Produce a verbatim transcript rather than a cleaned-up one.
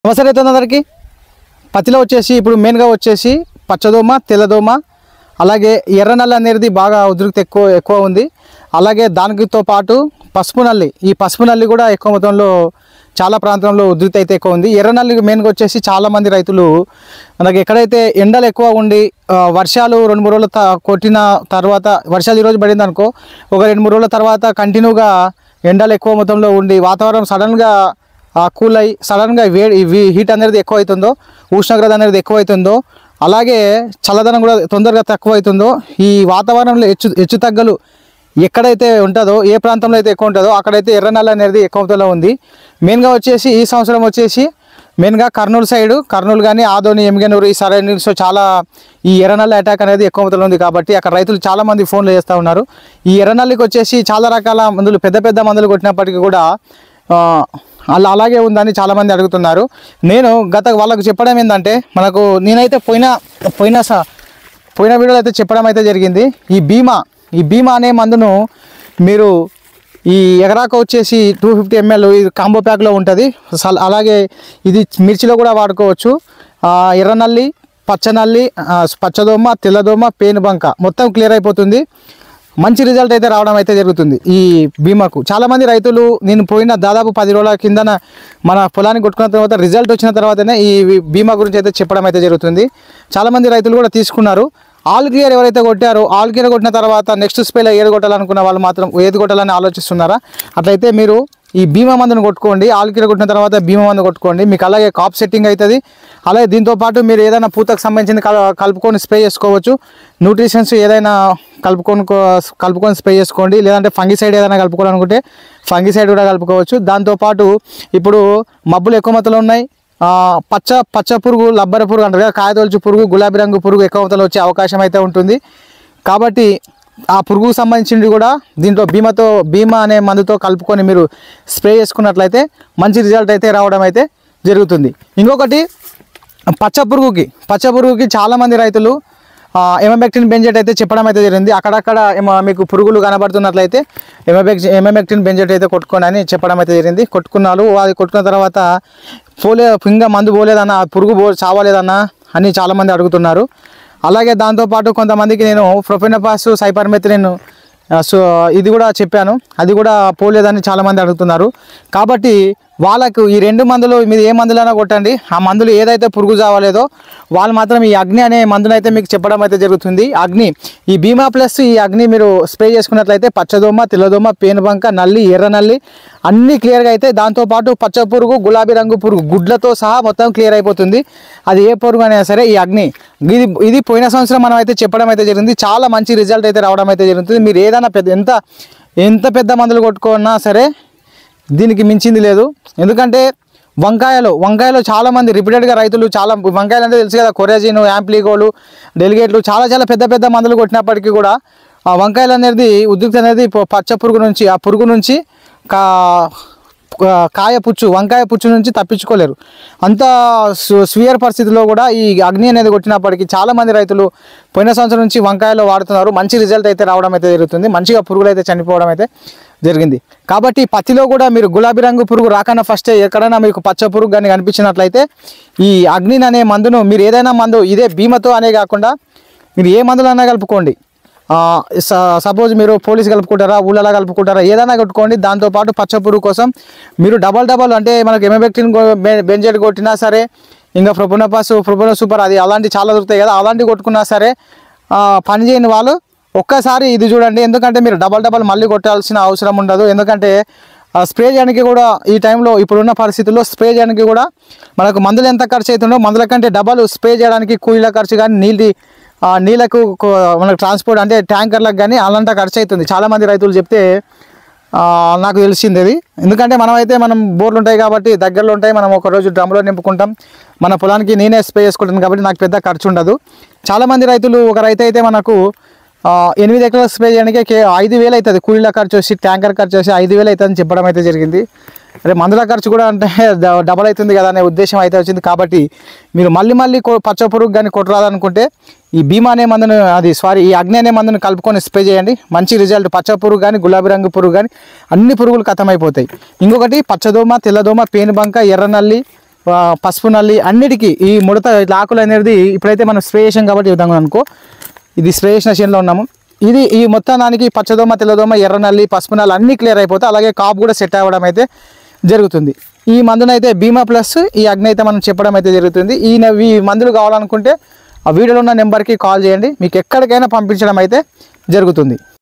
నమస్తే రైతులందరికీ. పత్తిలో వచ్చేసి ఇప్పుడు మెయిన్గా వచ్చేసి పచ్చదోమ, తెల్లదోమ, అలాగే ఎర్ర నల్లి అనేది బాగా ఉధృతి ఎక్కువ ఎక్కువ ఉంది. అలాగే దానితో పాటు పసుపు నల్లి, ఈ పసుపు నల్లి కూడా ఎక్కువ మొత్తంలో చాలా ప్రాంతంలో ఉధృతి అయితే ఎక్కువ ఉంది. ఎర్ర నల్లి మెయిన్గా వచ్చేసి చాలామంది రైతులు మనకి ఎక్కడైతే ఎండలు ఎక్కువ ఉండి వర్షాలు రెండు మూడు రోజులు కొట్టిన తర్వాత, వర్షాలు ఈరోజు పడింది అనుకో, ఒక రెండు మూడు రోజుల తర్వాత కంటిన్యూగా ఎండలు ఎక్కువ మొత్తంలో ఉండి వాతావరణం సడన్గా కూల్ అయ్యి సడన్గా వేడి హీట్ అనేది ఎక్కువ అవుతుందో, ఉష్ణోగ్రత అనేది ఎక్కువ అవుతుందో, అలాగే చల్లదనం కూడా తొందరగా తక్కువ అవుతుందో, ఈ వాతావరణంలో హెచ్చు హెచ్చు తగ్గలు ఎక్కడైతే ఉంటుందో, ఏ ప్రాంతంలో అయితే ఎక్కువ ఉంటుందో అక్కడైతే ఎర్ర నల్లి అనేది ఎక్కువ మొత్తంలో ఉంది. మెయిన్గా వచ్చేసి ఈ సంవత్సరం వచ్చేసి మెయిన్గా కర్నూలు సైడు, కర్నూలు కానీ ఆదోని, ఎమ్మిగనూరు ఈ సరౌండింగ్స్లో చాలా ఈ ఎర్రనల్లి అటాక్ అనేది ఎక్కువ మొత్తంలో ఉంది. కాబట్టి అక్కడ రైతులు చాలామంది ఫోన్లు చేస్తూ ఉన్నారు. ఈ ఎర్రనల్లికి వచ్చేసి చాలా రకాల మందులు, పెద్ద పెద్ద మందులు కొట్టినప్పటికీ కూడా అలా అలాగే ఉందని చాలామంది అడుగుతున్నారు. నేను గత వాళ్ళకు చెప్పడం ఏంటంటే, మనకు నేనైతే పోయిన పోయిన పోయిన వీడియోలో అయితే చెప్పడం అయితే జరిగింది. ఈ భీమా ఈ భీమా అనే మందును మీరు ఈ ఎకరాకు వచ్చేసి టూ ఫిఫ్టీ ఎంఎల్ ఇది కాంబో ప్యాక్లో ఉంటుంది. అలాగే ఇది మిర్చిలో కూడా వాడుకోవచ్చు. ఎర్రనల్లి, పచ్చనల్లి, పచ్చదోమ, తెల్లదోమ, పేనుబంక మొత్తం క్లియర్ అయిపోతుంది. మంచి రిజల్ట్ అయితే రావడం అయితే జరుగుతుంది ఈ బీమాకు. చాలామంది రైతులు నేను పోయిన దాదాపు పది రోజుల కిందన మన పొలాన్ని కొట్టుకున్న తర్వాత రిజల్ట్ వచ్చిన తర్వాతనే ఈ బీమా గురించి అయితే చెప్పడం అయితే జరుగుతుంది. చాలామంది రైతులు కూడా తీసుకున్నారు. ఆల్ క్లియర్ ఎవరైతే కొట్టారో, ఆల్ క్లియర్ కొట్టిన తర్వాత నెక్స్ట్ స్పేలో ఏది కొట్టాలనుకున్న వాళ్ళు మాత్రం ఏది కొట్టాలని ఆలోచిస్తున్నారా? అట్లయితే మీరు ఈ బీమా మందును కొట్టుకోండి. ఆల్ క్లియర్ కొట్టిన తర్వాత బీమా మందు కొట్టుకోండి. మీకు అలాగే కాప్ సెట్టింగ్ అవుతుంది. అలాగే దీంతోపాటు మీరు ఏదైనా పూతకు సంబంధించింది కలుపుకొని స్ప్రే చేసుకోవచ్చు. న్యూట్రిషన్స్ ఏదైనా కలుపుకొని కలుపుకొని స్ప్రే చేసుకోండి. లేదంటే ఫంగిసైడ్ ఏదైనా కలుపుకోవాలనుకుంటే ఫంగిసైడ్ కూడా కలుపుకోవచ్చు. దాంతోపాటు ఇప్పుడు మబ్బులు ఎక్కువ మొత్తంలో ఉన్నాయి. పచ్చ పచ్చ పురుగు, లబ్బర పురుగు అంటారు కదా, కాయతొలుచు పురుగు, గులాబీ రంగు పురుగు ఎక్కువ మొత్తంలో వచ్చే అవకాశం అయితే ఉంటుంది. కాబట్టి ఆ పురుగుకు సంబంధించింది కూడా దీంట్లో బీమాతో బీమా అనే మందుతో కలుపుకొని మీరు స్ప్రే చేసుకున్నట్లయితే మంచి రిజల్ట్ అయితే రావడం అయితే జరుగుతుంది. ఇంకొకటి పచ్చ పురుగుకి పచ్చ పురుగుకి చాలామంది రైతులు ఎమమెక్టిన్ బెంజెట్ అయితే చెప్పడం అయితే జరిగింది. అక్కడక్కడ మీకు పురుగులు కనబడుతున్నట్లయితే ఎమమెక్ ఎమమెక్టిన్ బెంజెట్ అయితే కొట్టుకోండి అని చెప్పడం అయితే జరిగింది. కొట్టుకున్నారు. అది కొట్టుకున్న తర్వాత పోలే ఇంకా మందు పోలేదన్నా, పురుగు పో చావలేదన్నా అని చాలామంది అడుగుతున్నారు. అలాగే దాంతోపాటు కొంతమందికి నేను ప్రొఫెనోఫాస్, సైపర్మెథ్రిన్ సో ఇది కూడా చెప్పాను, అది కూడా పోలేదని చాలామంది అడుగుతున్నారు. కాబట్టి వాళ్ళకు ఈ రెండు మందులు మీరు ఏ మందులైనా కొట్టండి, ఆ మందులు ఏదైతే పురుగు చావలేదో వాళ్ళు మాత్రం ఈ అగ్ని అనే మందును అయితే మీకు చెప్పడం అయితే జరుగుతుంది. అగ్ని ఈ బీమా ప్లస్ ఈ అగ్ని మీరు స్ప్రే చేసుకున్నట్లయితే పచ్చదోమ, తెల్లదోమ, పేనుబంక, నల్లి, ఎర్ర నల్లి అన్నీ క్లియర్గా అయితే, దాంతోపాటు పచ్చ పురుగు, గులాబీ రంగు పురుగు గుడ్లతో సహా మొత్తం క్లియర్ అయిపోతుంది. అది ఏ పురుగు అయినా సరే ఈ అగ్ని ఇది ఇది పోయిన సంవత్సరం మనం అయితే చెప్పడం అయితే జరిగింది. చాలా మంచి రిజల్ట్ అయితే రావడం అయితే జరుగుతుంది. మీరు ఏదైనా పెద్ద ఎంత ఎంత పెద్ద మందులు కొట్టుకున్నా సరే దీనికి మించింది లేదు. ఎందుకంటే వంకాయలు వంకాయలు చాలామంది రిపీటెడ్గా రైతులు చాలా వంకాయలు అంటే తెలుసు కదా, కొరేజిన్, యాంప్లిగోలు, డెలిగేట్లు చాలా చాలా పెద్ద పెద్ద మందులు కొట్టినప్పటికీ కూడా ఆ వంకాయలు అనేది ఉద్రిక్తి అనేది పచ్చ పురుగు నుంచి, ఆ పురుగు నుంచి కా కాయ పుచ్చు వంకాయ పుచ్చు నుంచి తప్పించుకోలేరు. అంత స్వీయర్ పరిస్థితిలో కూడా ఈ అగ్ని అనేది కొట్టినప్పటికీ చాలామంది రైతులు పోయిన సంవత్సరం నుంచి వంకాయలో వాడుతున్నారు. మంచి రిజల్ట్ అయితే రావడం అయితే జరుగుతుంది. మంచిగా పురుగులు అయితే చనిపోవడం అయితే జరిగింది. కాబట్టి పత్తిలో కూడా మీరు గులాబీ రంగు పురుగు రాకన్నా ఫస్టే ఎక్కడైనా మీకు పచ్చ పురుగు కానీ కనిపించినట్లయితే ఈ అగ్ని అనే మందును మీరు ఏదైనా మందు ఇదే బీమాతో అనే కాకుండా మీరు ఏ మందులన్నా కలుపుకోండి. సపోజ్ మీరు పోలీస్ కలుపుకుంటారా, ఊళ్ళలా కలుపుకుంటారా, ఏదైనా కొట్టుకోండి. దాంతోపాటు పచ్చ పురుగు కోసం మీరు డబల్ డబల్ అంటే మనకు ఎమమెక్టిన్ బెంజెట్ కొట్టినా సరే, ఇంకా ప్రొపోనోఫాస్, ప్రొపోనో సూపర్ అది అలాంటి చాలా దొరుకుతాయి కదా, అలాంటివి కొట్టుకున్నా సరే పని చేయని వాళ్ళు ఒక్కసారి ఇది చూడండి. ఎందుకంటే మీరు డబల్ డబల్ మళ్ళీ కొట్టాల్సిన అవసరం ఉండదు. ఎందుకంటే స్ప్రే చేయడానికి కూడా ఈ టైంలో ఇప్పుడున్న పరిస్థితుల్లో స్ప్రే చేయడానికి కూడా మనకు మందులు ఎంత ఖర్చు అవుతుందో మందుల కంటే డబల్ స్ప్రే చేయడానికి కూలీల ఖర్చు కానీ నీళ్ళు నీళ్ళకు మనకు ట్రాన్స్పోర్ట్ అంటే ట్యాంకర్లకు కానీ అలాంటి ఖర్చు అవుతుంది. చాలామంది రైతులు చెప్తే నాకు తెలిసింది అది. ఎందుకంటే మనమైతే మనం బోర్లు ఉంటాయి కాబట్టి దగ్గరలో ఉంటాయి, మనం ఒకరోజు డ్రమ్లో నింపుకుంటాం, మన పొలానికి నేనే స్ప్రే చేసుకుంటాను కాబట్టి నాకు పెద్ద ఖర్చు ఉండదు. చాలామంది రైతులు ఒక రైతు అయితే మనకు ఎనిమిది ఎకరాల స్ప్రే చేయడానికి ఐదు వేలు అవుతుంది, కూలీల ఖర్చు వచ్చి ట్యాంకర్ ఖర్చు వచ్చి ఐదు వేలు అవుతుందని చెప్పడం అయితే జరిగింది. అరే మందుల ఖర్చు కూడా అంటే డబల్ అవుతుంది కదా అనే ఉద్దేశం అయితే వచ్చింది. కాబట్టి మీరు మళ్ళీ మళ్ళీ పచ్చ పురుగు కానీ కొట్టరాదనుకుంటే ఈ బీమా అనే మందును అది సారీ ఈ అగ్ని అనే మందును కలుపుకొని స్ప్రే చేయండి. మంచి రిజల్ట్. పచ్చ పురుగు కానీ గులాబీ రంగు పురుగు కానీ అన్ని పురుగులు ఖతమైపోతాయి. ఇంకొకటి పచ్చదోమ, తెల్లదోమ, పేనుబంక, ఎర్రనల్లి, పసుపు నల్లి అన్నిటికీ ఈ ముడత ఇట్లా ఆకులు అనేది ఇప్పుడైతే మనం స్ప్రే చేసాం కాబట్టి ఈ విధంగా అనుకో ఇది స్ప్రే చేసిన చేనులో ఉన్నాము. ఇది ఈ మొత్తం దానికి పచ్చదోమ తెల్లదోమ ఎర్ర నల్లి పసుపు నల్లి అన్నీ క్లియర్ అయిపోతాయి. అలాగే కాపు కూడా సెట్ అవ్వడం అయితే జరుగుతుంది. ఈ మందునైతే బీమా ప్లస్ ఈ అగ్ని అయితే మనం చెప్పడం అయితే జరుగుతుంది. ఈ ఈ మందులు కావాలనుకుంటే ఆ వీడియోలో ఉన్న నెంబర్కి కాల్ చేయండి, మీకు ఎక్కడికైనా పంపించడం అయితే జరుగుతుంది.